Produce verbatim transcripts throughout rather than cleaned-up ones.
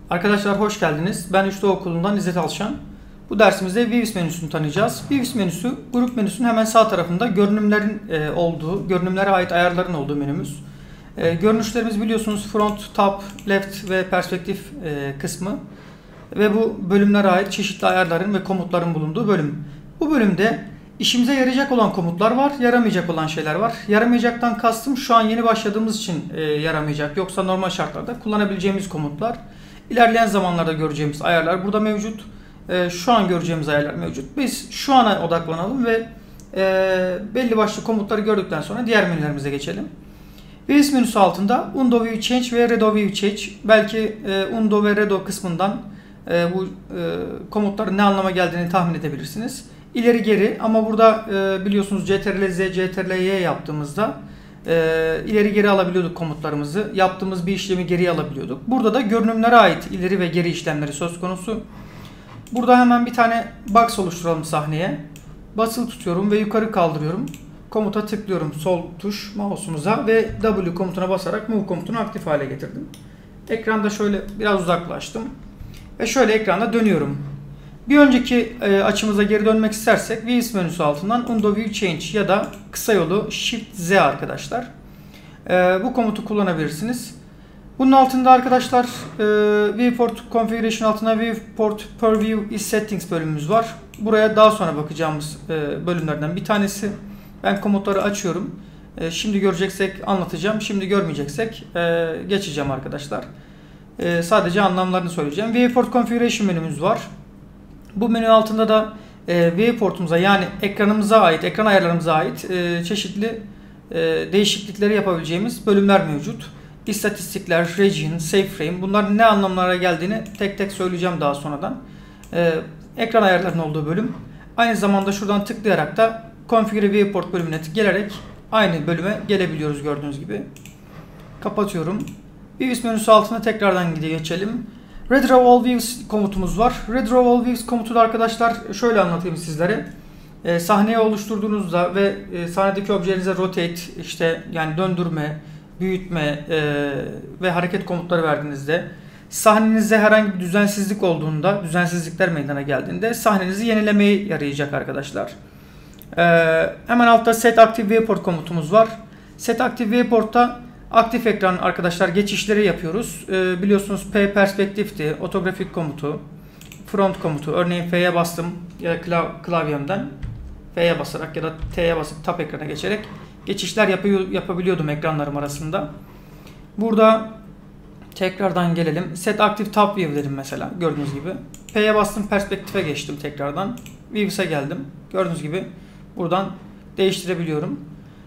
Arkadaşlar hoş geldiniz. Ben üç D Okulu'ndan İzzet Alşan. Bu dersimizde Views menüsünü tanıyacağız. Views menüsü, grup menüsünün hemen sağ tarafında görünümlerin e, olduğu, görünümlere ait ayarların olduğu menümüz. E, görünüşlerimiz biliyorsunuz front, top, left ve perspektif e, kısmı. Ve bu bölümlere ait çeşitli ayarların ve komutların bulunduğu bölüm. Bu bölümde işimize yarayacak olan komutlar var, yaramayacak olan şeyler var. Yaramayacaktan kastım şu an yeni başladığımız için e, yaramayacak. Yoksa normal şartlarda kullanabileceğimiz komutlar. İlerleyen zamanlarda göreceğimiz ayarlar burada mevcut. E, şu an göreceğimiz ayarlar mevcut. Biz şu ana odaklanalım ve e, belli başlı komutları gördükten sonra diğer menülerimize geçelim. Views menüsü altında Undo View Change ve Redo View Change. Belki e, Undo ve Redo kısmından e, bu e, komutların ne anlama geldiğini tahmin edebilirsiniz. İleri geri ama burada e, biliyorsunuz C T R L Z, C T R L Y yaptığımızda e, ileri geri alabiliyorduk komutlarımızı. Yaptığımız bir işlemi geriye alabiliyorduk. Burada da görünümlere ait ileri ve geri işlemleri söz konusu. Burada hemen bir tane box oluşturalım sahneye. Basılı tutuyorum ve yukarı kaldırıyorum. Komuta tıklıyorum sol tuş mouse'umuza ve W komutuna basarak move komutunu aktif hale getirdim. Ekranda şöyle biraz uzaklaştım. Ve şöyle ekranda dönüyorum. Bir önceki e, açımıza geri dönmek istersek Views menüsü altından Undo View Change ya da kısa yolu Shift Z arkadaşlar. E, bu komutu kullanabilirsiniz. Bunun altında arkadaşlar e, Viewport Configuration altında Viewport Per View is Settings bölümümüz var. Buraya daha sonra bakacağımız e, bölümlerden bir tanesi. Ben komutları açıyorum. E, şimdi göreceksek anlatacağım. Şimdi görmeyeceksek e, geçeceğim arkadaşlar. E, sadece anlamlarını söyleyeceğim. Viewport Configuration menümüz var. Bu menü altında da e, viewportumuza yani ekranımıza ait, ekran ayarlarımıza ait e, çeşitli e, değişiklikleri yapabileceğimiz bölümler mevcut. İstatistikler, region, save frame bunlar ne anlamlara geldiğini tek tek söyleyeceğim daha sonradan. E, ekran ayarlarının olduğu bölüm. Aynı zamanda şuradan tıklayarak da Configure Viewport bölümüne gelerek aynı bölüme gelebiliyoruz gördüğünüz gibi. Kapatıyorum. Views menüsü altına tekrardan geçelim. Redraw All Views komutumuz var. Redraw All Views komutu da arkadaşlar şöyle anlatayım sizlere. E, sahneyi oluşturduğunuzda ve e, sahnedeki objenize rotate, işte yani döndürme, büyütme e, ve hareket komutları verdiğinizde sahnenizde herhangi bir düzensizlik olduğunda, düzensizlikler meydana geldiğinde sahnenizi yenilemeye yarayacak arkadaşlar. E, hemen altta Set Active Viewport komutumuz var. Set Active Viewport'ta aktif ekran arkadaşlar geçişleri yapıyoruz. Ee, biliyorsunuz P perspektifti, otografik komutu, front komutu. Örneğin F'ye bastım ya da klav klavyemden F'ye basarak ya da T'ye basıp top ekrana geçerek geçişler yapıyor, yapabiliyordum ekranlarım arasında. Burada tekrardan gelelim. Set Active Top View dedim mesela gördüğünüz gibi. P'ye bastım perspektife geçtim tekrardan. Views'e geldim. Gördüğünüz gibi buradan değiştirebiliyorum.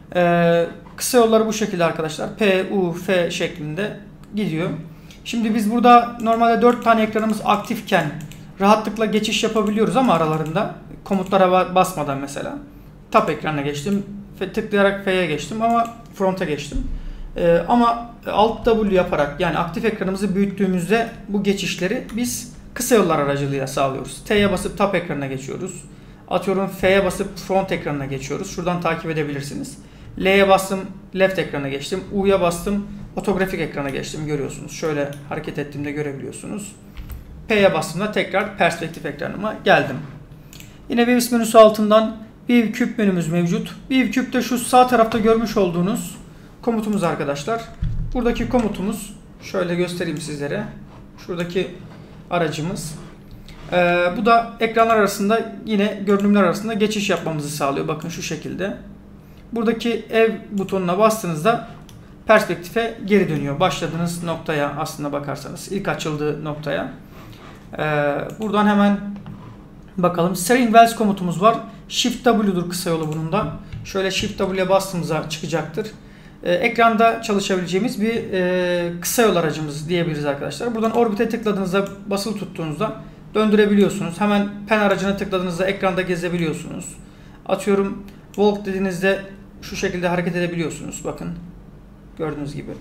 Ee, kısa yolları bu şekilde arkadaşlar. P, U, F şeklinde gidiyor. Şimdi biz burada normalde dört tane ekranımız aktifken rahatlıkla geçiş yapabiliyoruz ama aralarında komutlara basmadan mesela. Top ekranına geçtim. Tıklayarak F'ye geçtim ama front'a geçtim. Ee, ama Alt W yaparak yani aktif ekranımızı büyüttüğümüzde bu geçişleri biz kısa yollar aracılığıyla sağlıyoruz. T'ye basıp top ekranına geçiyoruz. Atıyorum F'ye basıp front ekranına geçiyoruz. Şuradan takip edebilirsiniz. L'ye bastım, left ekrana geçtim. U'ya bastım, otografik ekrana geçtim. Görüyorsunuz. Şöyle hareket ettiğimde görebiliyorsunuz. P'ye bastığımda tekrar perspektif ekranıma geldim. Yine Views menüsü altından View Cube menümüz mevcut. View Cube'de şu sağ tarafta görmüş olduğunuz komutumuz arkadaşlar. Buradaki komutumuz şöyle göstereyim sizlere. Şuradaki aracımız. Ee, bu da ekranlar arasında yine görünümler arasında geçiş yapmamızı sağlıyor. Bakın şu şekilde. Buradaki ev butonuna bastığınızda perspektife geri dönüyor. Başladığınız noktaya aslında bakarsanız. İlk açıldığı noktaya. Ee, buradan hemen bakalım. Steering Wheels komutumuz var. Shift W'dur kısa yolu bunun da. Şöyle Shift W'ye bastığımızda çıkacaktır. Ee, ekranda çalışabileceğimiz bir e, kısa yol aracımız diyebiliriz arkadaşlar. Buradan Orbit'e tıkladığınızda basılı tuttuğunuzda döndürebiliyorsunuz. Hemen pen aracına tıkladığınızda ekranda gezebiliyorsunuz. Atıyorum Walk dediğinizde şu şekilde hareket edebiliyorsunuz. Bakın. Gördüğünüz gibi.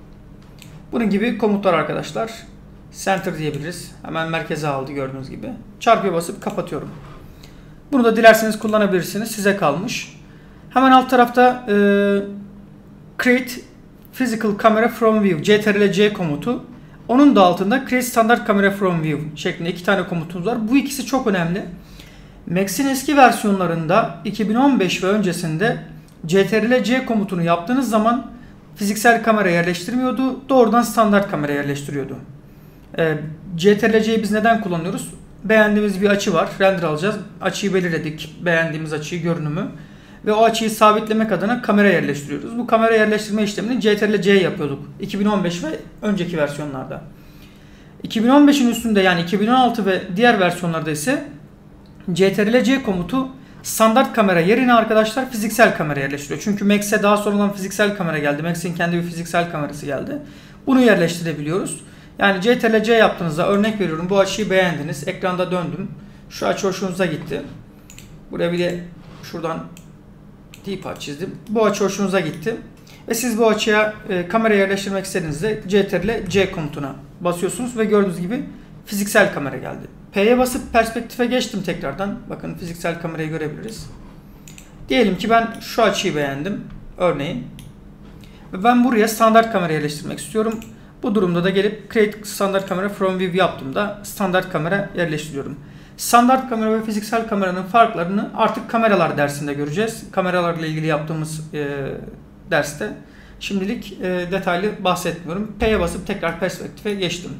Bunun gibi komutlar arkadaşlar. Center diyebiliriz. Hemen merkeze aldı gördüğünüz gibi. Çarpıya basıp kapatıyorum. Bunu da dilerseniz kullanabilirsiniz. Size kalmış. Hemen alt tarafta e, Create Physical Camera from View C T R L C komutu. Onun da altında Create Standard Camera from View şeklinde iki tane komutumuz var. Bu ikisi çok önemli. Max'in eski versiyonlarında iki bin on beş ve öncesinde C T R L C komutunu yaptığınız zaman fiziksel kamera yerleştirmiyordu. Doğrudan standart kamera yerleştiriyordu. Ee, C T R L C'yi biz neden kullanıyoruz? Beğendiğimiz bir açı var. Render alacağız. Açıyı belirledik. Beğendiğimiz açıyı, görünümü. Ve o açıyı sabitlemek adına kamera yerleştiriyoruz. Bu kamera yerleştirme işlemini C T R L C yapıyorduk. iki bin on beş ve önceki versiyonlarda. iki bin on beşin üstünde yani iki bin on altı ve diğer versiyonlarda ise C T R L C komutu standart kamera yerine arkadaşlar fiziksel kamera yerleştiriyor. Çünkü Max'e daha sonradan fiziksel kamera geldi. Max'in kendi bir fiziksel kamerası geldi. Bunu yerleştirebiliyoruz. Yani C T R L C yaptığınızda örnek veriyorum, bu açıyı beğendiniz. Ekranda döndüm. Şu açı hoşunuza gitti. Buraya bir de şuradan dipad çizdim. Bu açı hoşunuza gitti. Ve siz bu açıya e, kamera yerleştirmek istediğinizde C T R L C komutuna basıyorsunuz ve gördüğünüz gibi fiziksel kamera geldi. P'ye basıp perspektife geçtim tekrardan. Bakın fiziksel kamerayı görebiliriz. Diyelim ki ben şu açıyı beğendim. Örneğin. Ve ben buraya standart kamera yerleştirmek istiyorum. Bu durumda da gelip Create Standard Camera from View yaptığımda standart kamera yerleştiriyorum. Standart kamera ve fiziksel kameranın farklarını artık kameralar dersinde göreceğiz. Kameralarla ilgili yaptığımız e, derste. Şimdilik e, detaylı bahsetmiyorum. P'ye basıp tekrar perspektife geçtim.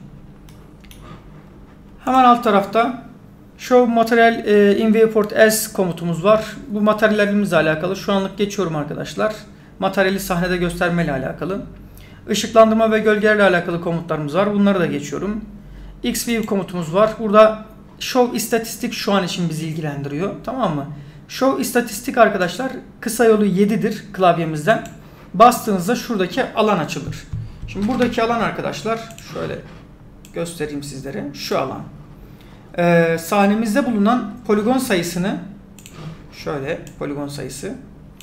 Hemen alt tarafta Show Material e, in Viewport As komutumuz var. Bu materyallerimizle alakalı. Şu anlık geçiyorum arkadaşlar. Materyali sahnede gösterme ile alakalı. Işıklandırma ve gölgelerle alakalı komutlarımız var. Bunları da geçiyorum. Xview komutumuz var. Burada Show istatistik şu an için bizi ilgilendiriyor. Tamam mı? Show istatistik arkadaşlar kısa yolu yedidir klavyemizden. Bastığınızda şuradaki alan açılır. Şimdi buradaki alan arkadaşlar şöyle göstereyim sizlere. Şu alan. Ee, sahnemizde bulunan poligon sayısını şöyle poligon sayısı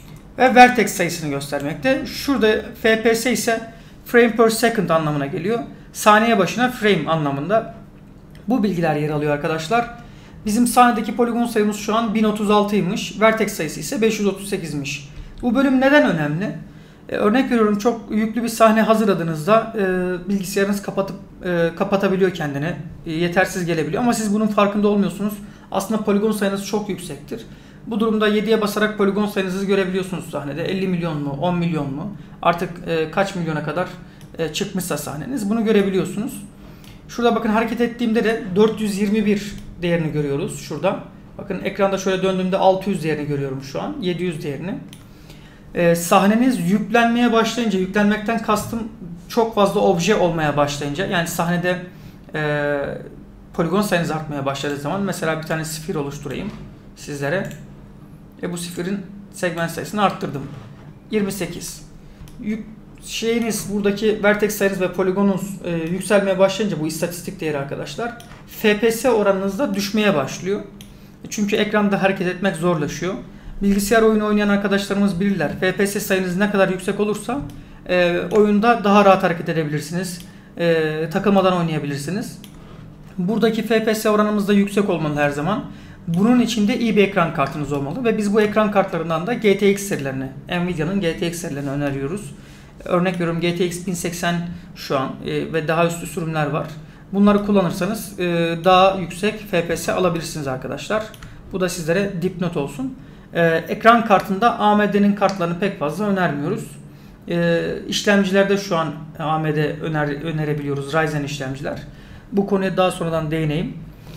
ve vertex sayısını göstermekte. Şurada F P S ise frame per second anlamına geliyor. Saniye başına frame anlamında. Bu bilgiler yer alıyor arkadaşlar. Bizim sahnedeki poligon sayımız şu an bin otuz altıymış. Vertex sayısı ise beş yüz otuz sekizmiş. Bu bölüm neden önemli? Ee, örnek veriyorum, çok yüklü bir sahne hazırladığınızda e, bilgisayarınız kapatıp e, kapatabiliyor kendini. E, yetersiz gelebiliyor ama siz bunun farkında olmuyorsunuz. Aslında poligon sayınız çok yüksektir. Bu durumda yediye basarak poligon sayınızı görebiliyorsunuz sahnede. elli milyon mu, on milyon mu? Artık e, kaç milyona kadar e, çıkmışsa sahneniz. Bunu görebiliyorsunuz. Şurada bakın hareket ettiğimde de dört yüz yirmi bir değerini görüyoruz şurada. Bakın ekranda şöyle döndüğümde altı yüz değerini görüyorum şu an. yedi yüz değerini. Ee, sahneniz yüklenmeye başlayınca, yüklenmekten kastım çok fazla obje olmaya başlayınca, yani sahnede e, poligon sayınız artmaya başladığı zaman, mesela bir tane sifir oluşturayım sizlere. E, bu sifirin segment sayısını arttırdım. yirmi sekiz. Yük, şeyiniz, buradaki vertex sayınız ve poligonunuz e, yükselmeye başlayınca, bu istatistik değeri arkadaşlar, F P S oranınızda düşmeye başlıyor. Çünkü ekranda hareket etmek zorlaşıyor. Bilgisayar oyunu oynayan arkadaşlarımız bilirler. F P S sayınız ne kadar yüksek olursa e, oyunda daha rahat hareket edebilirsiniz. E, takılmadan oynayabilirsiniz. Buradaki F P S oranımız da yüksek olmalı her zaman. Bunun için de iyi bir ekran kartınız olmalı ve biz bu ekran kartlarından da G T X serilerini, Nvidia'nın G T X serilerini öneriyoruz. Örnek veriyorum, G T X bin seksen şu an e, ve daha üstü sürümler var. Bunları kullanırsanız e, daha yüksek F P S alabilirsiniz arkadaşlar. Bu da sizlere dipnot olsun. E, ekran kartında A M D'nin kartlarını pek fazla önermiyoruz. E, işlemcilerde şu an A M D öner, önerebiliyoruz, Ryzen işlemciler. Bu konuya daha sonradan değineyim.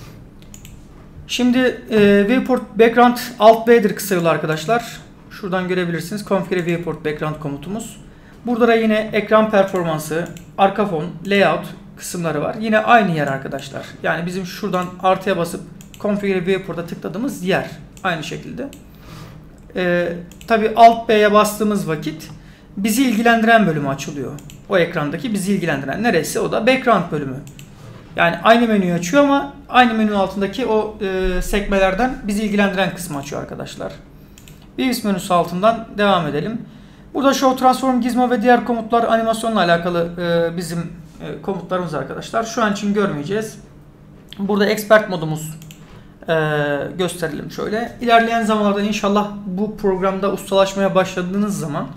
Şimdi e, Viewport Background Alt B'dir kısa yolu arkadaşlar. Şuradan görebilirsiniz. Configure Viewport Background komutumuz. Burada da yine ekran performansı, arka fon, layout kısımları var. Yine aynı yer arkadaşlar. Yani bizim şuradan artıya basıp Configure Viewport'a tıkladığımız yer aynı şekilde. Ee, Tabi Alt B'ye bastığımız vakit bizi ilgilendiren bölümü açılıyor. O ekrandaki bizi ilgilendiren neresi? O da Background bölümü. Yani aynı menüyü açıyor ama aynı menünün altındaki o e, sekmelerden bizi ilgilendiren kısmı açıyor arkadaşlar. Views menüsü altından devam edelim. Burada Show, Transform, Gizmo ve diğer komutlar animasyonla alakalı e, bizim e, komutlarımız arkadaşlar. Şu an için görmeyeceğiz. Burada Expert modumuz e, gösterelim şöyle. İlerleyen zamanlarda inşallah bu programda ustalaşmaya başladığınız zaman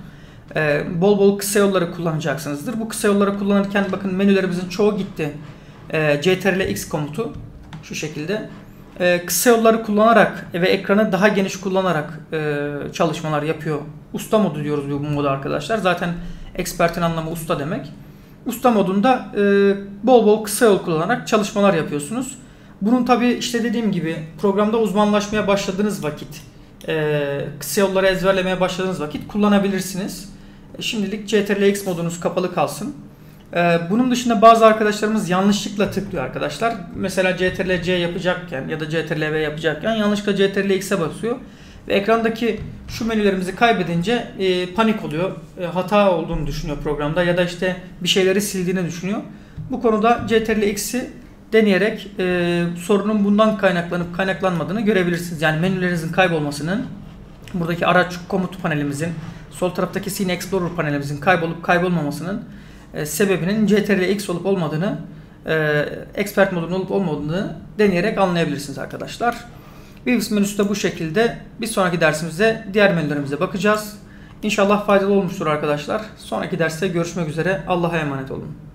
Ee, bol bol kısa yolları kullanacaksınızdır. Bu kısa yolları kullanırken bakın menülerimizin çoğu gitti. Ee, Ctrl X komutu şu şekilde. Ee, kısa yolları kullanarak ve ekranı daha geniş kullanarak e, çalışmalar yapıyor. Usta modu diyoruz bu moda arkadaşlar. Zaten expert'in anlamı usta demek. Usta modunda e, bol bol kısa yol kullanarak çalışmalar yapıyorsunuz. Bunun tabi işte dediğim gibi programda uzmanlaşmaya başladığınız vakit, e, kısa yolları ezberlemeye başladığınız vakit kullanabilirsiniz. E, şimdilik Ctrl X modunuz kapalı kalsın. E, bunun dışında bazı arkadaşlarımız yanlışlıkla tıklıyor arkadaşlar. Mesela Ctrl C yapacakken ya da Ctrl V yapacakken yanlışlıkla Ctrl X'e basıyor. Ve ekrandaki şu menülerimizi kaybedince e, panik oluyor. E, hata olduğunu düşünüyor programda ya da işte bir şeyleri sildiğini düşünüyor. Bu konuda Ctrl X'i deneyerek e, sorunun bundan kaynaklanıp kaynaklanmadığını görebilirsiniz. Yani menülerinizin kaybolmasının, buradaki araç komut panelimizin, sol taraftaki Scene Explorer panelimizin kaybolup kaybolmamasının e, sebebinin Ctrl X olup olmadığını, e, Expert modunun olup olmadığını deneyerek anlayabilirsiniz arkadaşlar. Views menüsü de bu şekilde. Bir sonraki dersimizde diğer menülerimize bakacağız. İnşallah faydalı olmuştur arkadaşlar. Sonraki derste görüşmek üzere. Allah'a emanet olun.